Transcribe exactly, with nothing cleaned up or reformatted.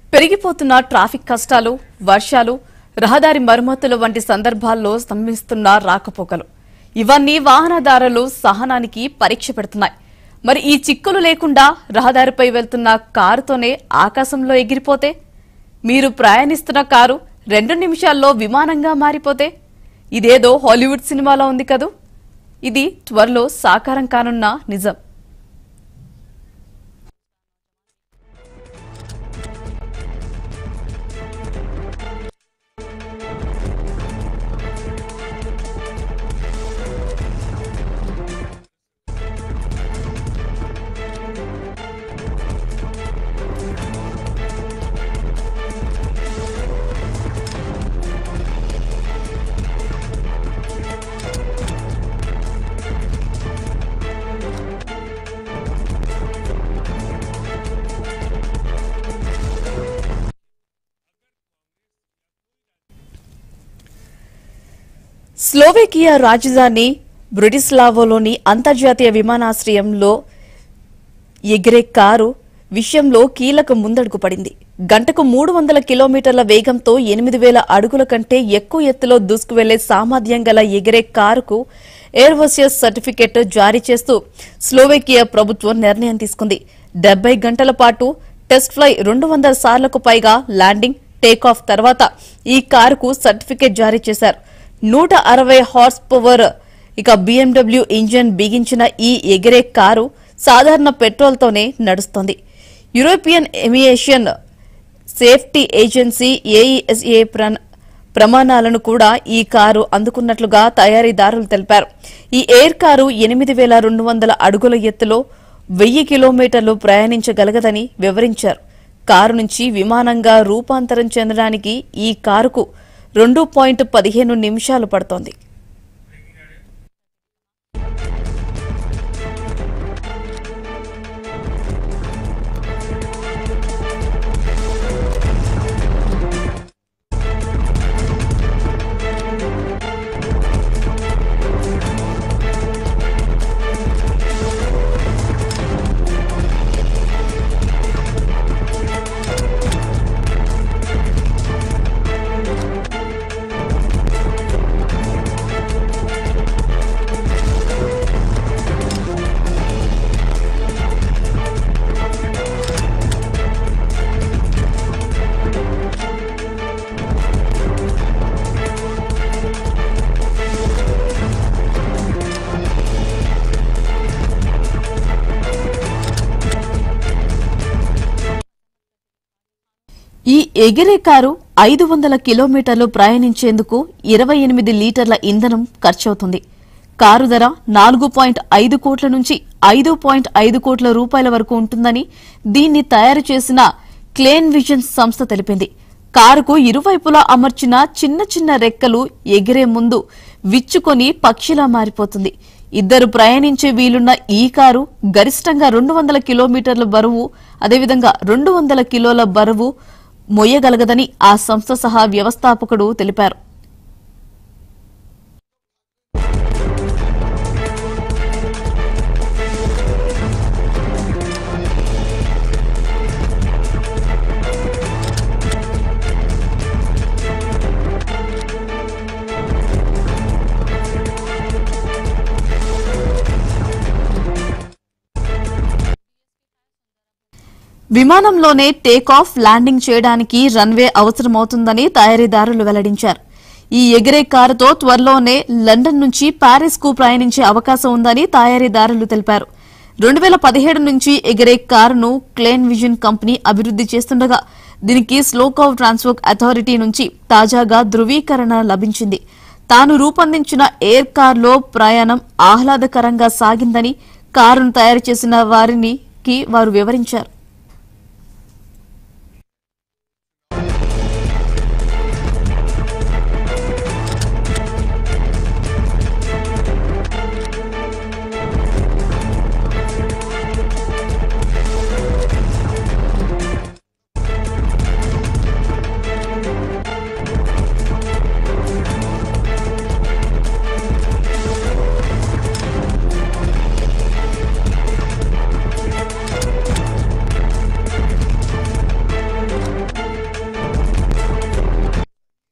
పెరిగిపోతున్న ట్రాఫిక్ కష్టాలు, వర్షాలు, రహదారి మరమ్మతుల వంటి సందర్భాల్లో స్తంభిస్తున్న రాకపోకలు ఇవన్నీ వాహనదారులు సహనానికి పరీక్ష పెడుతున్నాయి. మరి ఈ చిక్కులు లేకుండా రహదారిపై వెళ్తున్న కారుతోనే ఆకాశంలో ఎగిరిపోతే, మీరు ప్రయాణిస్తున్న కారు రెండు నిమిషాల్లో విమానంగా మారిపోతే, ఇదేదో హాలీవుడ్ సినిమాలో ఉంది కదూ. ఇది త్వరలో సాకారం కానున్న నిజం. స్లోవేకియా రాజధాని బ్రిటిస్లావోలోని అంతర్జాతీయ విమానాశ్రయంలో ఎగిరే కారు విషయంలో కీలక ముందడుగు పడింది. గంటకు మూడు వందల కిలోమీటర్ల వేగంతో ఎనిమిది వేల అడుగుల కంటే ఎక్కువ ఎత్తులో దూసుకువెళ్లే సామర్థ్యం గల ఎగిరే కారుకు ఎయిర్వర్షియస్ సర్టిఫికెట్ జారీ చేస్తూ స్లోవేకియా ప్రభుత్వం నిర్ణయం తీసుకుంది. డెబ్బై గంటల పాటు టెస్ట్ ఫ్లై, రెండు వందల సార్లకు పైగా ల్యాండింగ్, టేకాఫ్ తర్వాత ఈ కారుకు సర్టిఫికెట్ జారీ చేశారు. నూట అరవై హార్స్ పవర్ ఇక బీఎండబ్ల్యూ ఇంజిన్ బిగించిన ఈ ఎగిరే కారు సాధారణ పెట్రోల్తోనే నడుస్తోంది. European aviation safety agency AESA ప్రమాణాలను కూడా ఈ కారు అందుకున్నట్లుగా తయారీదారులు తెలిపారు. ఈ ఎయిర్ కారు ఎనిమిది వేల రెండు వందల అడుగుల ఎత్తులో వెయ్యి కిలోమీటర్లు ప్రయాణించగలగదని వివరించారు. కారు నుంచి విమానంగా రూపాంతరం చెందడానికి ఈ కారుకు రెండు పాయింట్ పదిహేను నిమిషాలు పడుతోంది. ఈ ఎగిరే కారు ఐదు వందల కిలోమీటర్లు ప్రయాణించేందుకు ఇరవై ఎనిమిది లీటర్ల ఇంధనం ఖర్చవుతుంది. కారు ధర నాలుగు పాయింట్ ఐదు కోట్ల నుంచి ఐదు పాయింట్ ఐదు కోట్ల రూపాయల వరకు ఉంటుందని దీన్ని తయారు చేసిన క్లేన్ విజన్ సంస్థ తెలిపింది. కారుకు ఇరువైపులా అమర్చిన చిన్న చిన్న రెక్కలు ఎగిరే ముందు విచ్చుకొని పక్షిలా మారిపోతుంది. ఇద్దరు ప్రయాణించే వీలున్న ఈ కారు గరిష్టంగా రెండు వందల కిలోమీటర్ల బరువు, అదేవిధంగా రెండు వందల కిలోల బరువు మోయగలగదని ఆ సంస్థ సహా వ్యవస్థాపకుడు తెలిపారు. విమానంలోనే టేకాఫ్, ల్యాండింగ్ చేయడానికి రన్వే అవసరమవుతుందని తయారీదారులు వెల్లడించారు. ఈ ఎగిరే కారుతో త్వరలోనే లండన్ నుంచి ప్యారిస్ కు ప్రయాణించే అవకాశం ఉందని తయారీదారులు తెలిపారు. రెండు వేల పదిహేడు నుంచి ఎగిరే కారును క్లేన్ విజన్ కంపెనీ అభివృద్ది చేస్తుండగా దీనికి స్లోకావ్ ట్రాన్స్పోర్ట్ అథారిటీ నుంచి తాజాగా ధృవీకరణ లభించింది. తాను రూపొందించిన ఎయిర్ కార్లో ప్రయాణం ఆహ్లాదకరంగా సాగిందని కారును తయారు చేసిన వారికి వారు వివరించారు.